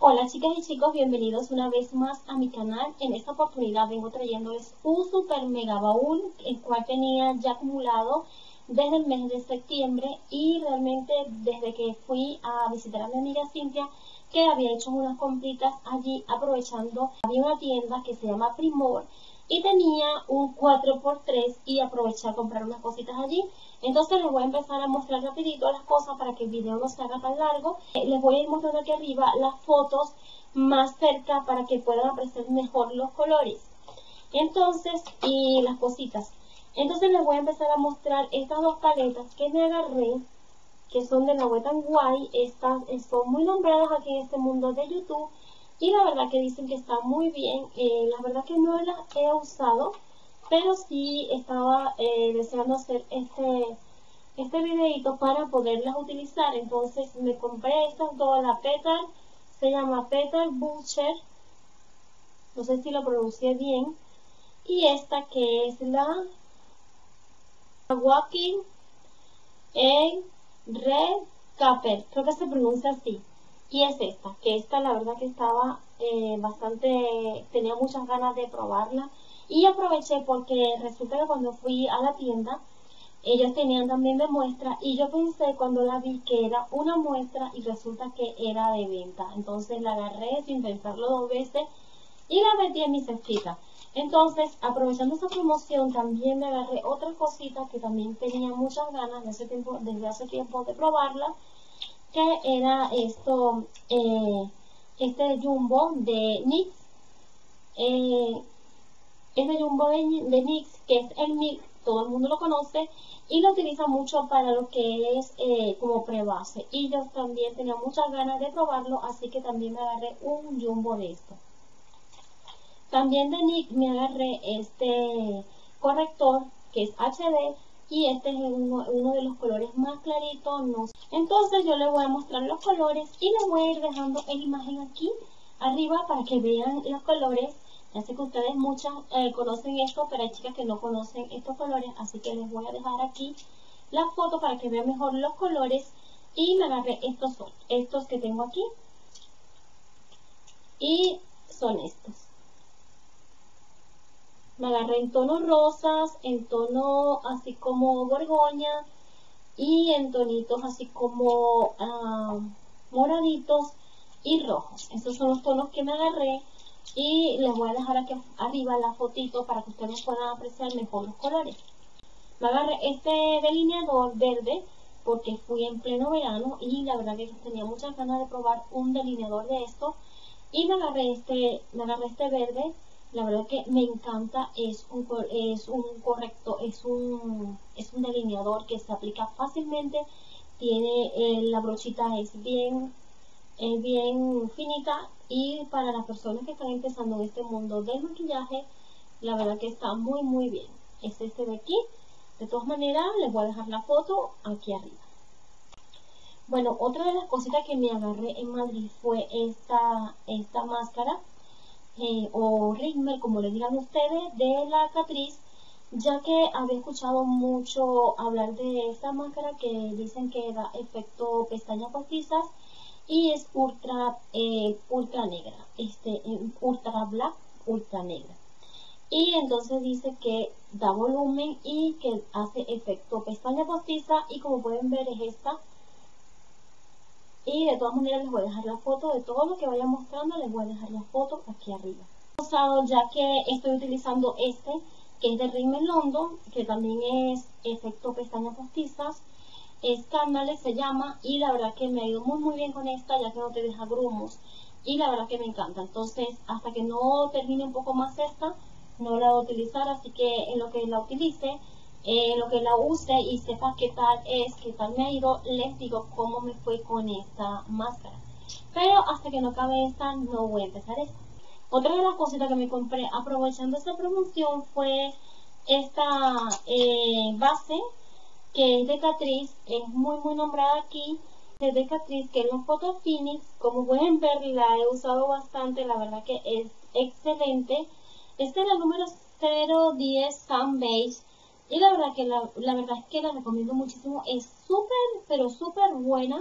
Hola chicas y chicos, bienvenidos una vez más a mi canal. En esta oportunidad vengo trayéndoles un super mega baúl, el cual tenía ya acumulado desde el mes de septiembre y realmente desde que fui a visitar a mi amiga Cintia, que había hecho unas compritas allí aprovechando. Había una tienda que se llama Primor y tenía un 4x3 y aproveché a comprar unas cositas allí. Entonces les voy a empezar a mostrar rapidito las cosas para que el video no se haga tan largo. Les voy a ir mostrando aquí arriba las fotos más cerca para que puedan apreciar mejor los colores. Entonces, y las cositas. Entonces les voy a empezar a mostrar estas dos paletas que me agarré, que son de la Wet n Wild. Estas son muy nombradas aquí en este mundo de YouTube y la verdad que dicen que está muy bien. La verdad que no las he usado, pero sí estaba deseando hacer este videito para poderlas utilizar. Entonces me compré estas dos, la Petal, se llama Petal Butcher, no sé si lo pronuncié bien, y esta que es la Walking en Red Capper, creo que se pronuncia así. Y es esta, que esta la verdad que estaba tenía muchas ganas de probarla. Y aproveché porque resulta que cuando fui a la tienda, ellos tenían también de muestra y yo pensé cuando la vi que era una muestra y resulta que era de venta. Entonces la agarré sin pensarlo dos veces y la metí en mi cestita. Entonces, aprovechando esa promoción, también me agarré otra cosita que también tenía muchas ganas desde hace tiempo de probarla, que era este jumbo de NYX, este jumbo de NYX, que es el MILK, todo el mundo lo conoce, y lo utiliza mucho para lo que es como prebase. Y yo también tenía muchas ganas de probarlo, así que también me agarré un jumbo de esto. También de NYX me agarré este corrector que es HD y este es uno de los colores más claritos. No sé. Entonces yo les voy a mostrar los colores y les voy a ir dejando en imagen aquí arriba para que vean los colores. Ya sé que ustedes muchas conocen esto, pero hay chicas que no conocen estos colores, así que les voy a dejar aquí la foto para que vean mejor los colores. Y me agarré estos que tengo aquí y son estos. Me agarré en tonos rosas, en tono así como borgoña y en tonitos así como moraditos y rojos. Esos son los tonos que me agarré y les voy a dejar aquí arriba la fotito para que ustedes puedan apreciar mejor los colores. Me agarré este delineador verde porque fui en pleno verano y la verdad que tenía muchas ganas de probar un delineador de esto. Y me agarré este verde. La verdad que me encanta, es un delineador que se aplica fácilmente, tiene la brochita es bien finita y para las personas que están empezando en este mundo del maquillaje, la verdad que está muy bien. Es este de aquí. De todas maneras les voy a dejar la foto aquí arriba. Bueno, otra de las cositas que me agarré en Madrid fue esta máscara o rímel, como le digan ustedes, de la Catrice, ya que había escuchado mucho hablar de esta máscara que dicen que da efecto pestañas postizas y es ultra negra, ultra black, ultra negra. Y entonces dice que da volumen y que hace efecto pestaña postiza y como pueden ver es esta. Y de todas maneras les voy a dejar la foto de todo lo que vaya mostrando, les voy a dejar la foto aquí arriba. Ya que estoy utilizando que es de Rimmel London, que también es efecto pestañas postizas, Scandale se llama, y la verdad que me ha ido muy bien con esta, ya que no te deja grumos, y la verdad que me encanta. Entonces, hasta que no termine un poco más esta, no la voy a utilizar, así que en lo que la utilice, lo que la use y sepa qué tal me ha ido, les digo cómo me fue con esta máscara. Pero hasta que no acabe esta, no voy a empezar esta. Otra de las cositas que me compré aprovechando esta promoción fue esta base que es de Catrice, es muy nombrada aquí, es de Catrice, que es la Photo Finish. Como pueden ver, la he usado bastante, la verdad que es excelente. Esta es la número 010 Sun Beige y la verdad es que la recomiendo muchísimo, es súper, pero súper buena.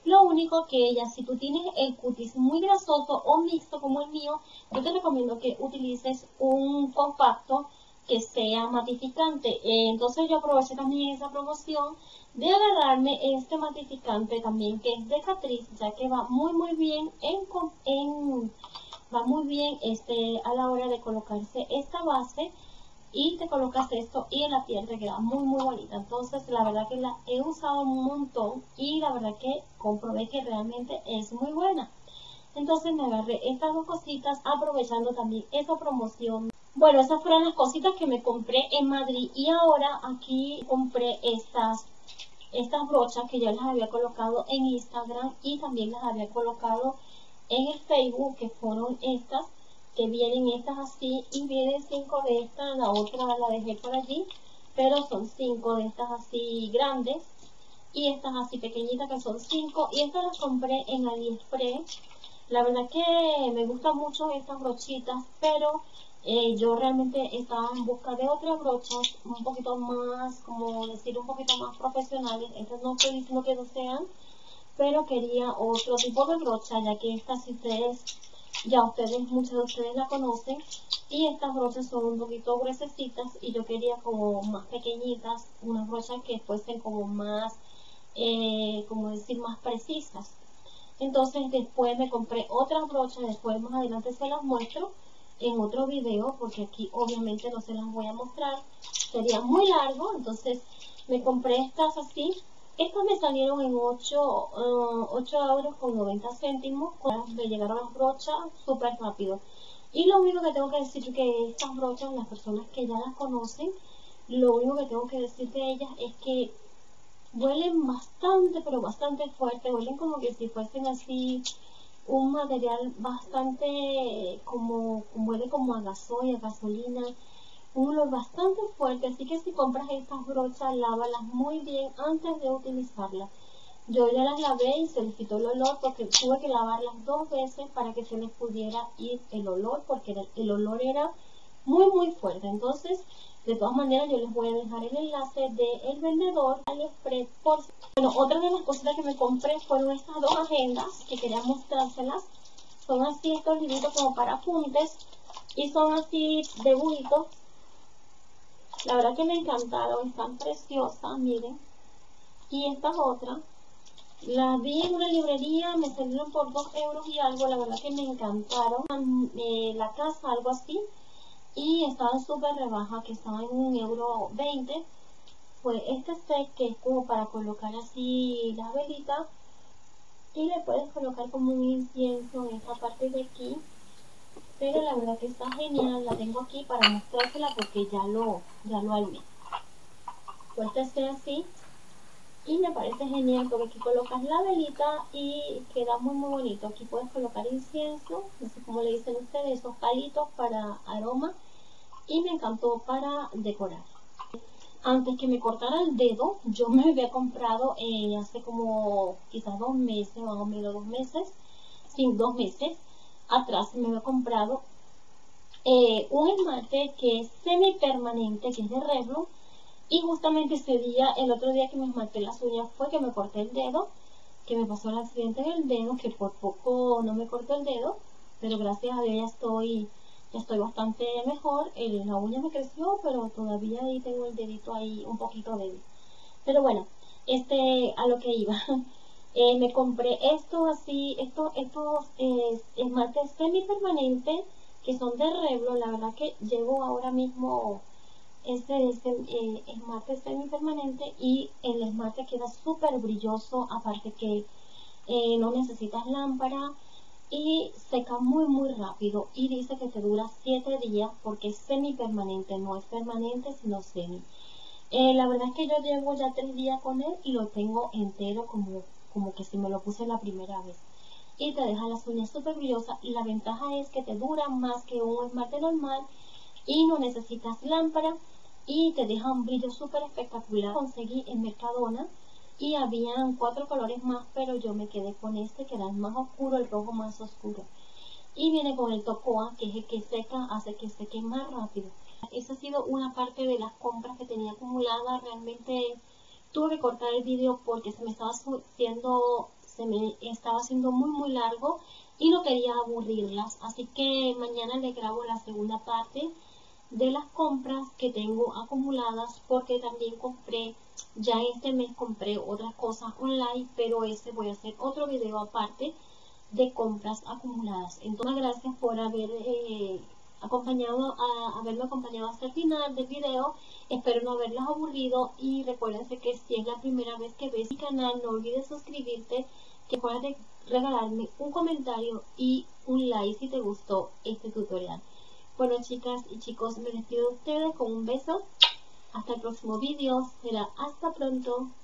Lo único que ya si tú tienes el cutis muy grasoso o mixto como el mío, yo te recomiendo que utilices un compacto que sea matificante. Entonces yo aproveché también esa promoción de agarrarme este matificante también que es de Catrice, ya que va muy bien va muy bien a la hora de colocarse esta base y te colocas esto y en la piel te queda muy bonita. Entonces la verdad que la he usado un montón y la verdad que comprobé que realmente es muy buena. Entonces me agarré estas dos cositas aprovechando también esa promoción. Bueno, esas fueron las cositas que me compré en Madrid y ahora aquí compré estas brochas que ya las había colocado en Instagram y también las había colocado en el Facebook, que fueron estas, que vienen estas así y vienen 5 de estas, la otra la dejé por allí, pero son 5 de estas así grandes y estas así pequeñitas que son 5 y estas las compré en AliExpress. La verdad que me gustan mucho estas brochitas, pero yo realmente estaba en busca de otras brochas un poquito más, como decir, un poquito más profesionales. Estas no estoy diciendo que no sean, pero quería otro tipo de brocha, ya que estas si muchos de ustedes la conocen, y estas brochas son un poquito gruesecitas y yo quería como más pequeñitas, unas brochas que fuesen como más, como decir, más precisas. Entonces después me compré otras brochas, después más adelante se las muestro en otro video, porque aquí obviamente no se las voy a mostrar, sería muy largo. Entonces me compré estas así. Estas me salieron en 8 euros con 90 céntimos. Me llegaron las brochas súper rápido. Y lo único que tengo que decir es que estas brochas, las personas que ya las conocen, lo único que tengo que decir de ellas es que huelen bastante, pero bastante fuerte. Huelen como que si fuesen así un material bastante, huele como a gasoil, a gasolina, un olor bastante fuerte. Así que si compras estas brochas, lávalas muy bien antes de utilizarlas. Yo ya las lavé y se les quitó el olor porque tuve que lavarlas 2 veces para que se les pudiera ir el olor, porque el olor era muy fuerte. Entonces, de todas maneras, yo les voy a dejar el enlace del vendedor AliExpress. Bueno, otra de las cositas que me compré fueron estas dos agendas que quería mostrárselas. Son así estos libritos como para apuntes y son así de dibujitos. La verdad que me encantaron, están preciosas, miren. Y estas otras, las vi en una librería, me salieron por 2 euros y algo, la verdad que me encantaron. La casa, algo así, y estaban súper rebajas, que estaban en 1,20 €. Fue este set que es como para colocar así las velitas y le puedes colocar como un incienso en esta parte de aquí. Pero la verdad que está genial, la tengo aquí para mostrársela porque ya lo armé. Pues este así y me parece genial porque aquí colocas la velita y queda muy bonito. Aquí puedes colocar incienso, no sé cómo le dicen ustedes, esos palitos para aroma, y me encantó para decorar. Antes que me cortara el dedo, yo me había comprado hace como quizás 2 meses, más o menos 2 meses, sin 2 meses atrás me había comprado un esmalte que es semi permanente, que es de Revlon, y justamente ese día, el otro día que me esmalté las uñas fue que me corté el dedo, que me pasó el accidente en el dedo, que por poco no me corté el dedo, pero gracias a Dios ya estoy bastante mejor. La uña me creció, pero todavía ahí tengo el dedito ahí un poquito débil. Pero bueno, a lo que iba. Me compré estos esmaltes semi permanentes que son de Revlon. La verdad que llevo ahora mismo esmalte semi permanente y el esmalte queda súper brilloso, aparte que no necesitas lámpara y seca muy rápido, y dice que te dura 7 días porque es semi permanente, no es permanente sino semi. La verdad es que yo llevo ya 3 días con él y lo tengo entero como que si me lo puse la primera vez. Y te deja las uñas súper brillosas, y la ventaja es que te dura más que un esmalte normal y no necesitas lámpara y te deja un brillo súper espectacular. Conseguí en Mercadona y habían 4 colores más, pero yo me quedé con este que era el más oscuro, el rojo más oscuro. Y viene con el Tocoa, que es el que seca, hace que seque más rápido. Esa ha sido una parte de las compras que tenía acumulada. Realmente tuve que cortar el vídeo porque se me estaba se me estaba haciendo muy largo y no quería aburrirlas, así que mañana les grabo la segunda parte de las compras que tengo acumuladas, porque también compré, ya este mes compré otras cosas online, pero voy a hacer otro video aparte de compras acumuladas. Entonces, gracias por haberme acompañado hasta el final del video. Espero no haberlas aburrido y recuérdense que si es la primera vez que ves mi canal, no olvides suscribirte, que puedas regalarme un comentario y un like si te gustó este tutorial. Bueno, chicas y chicos, me despido de ustedes con un beso. Hasta el próximo video. Será hasta pronto.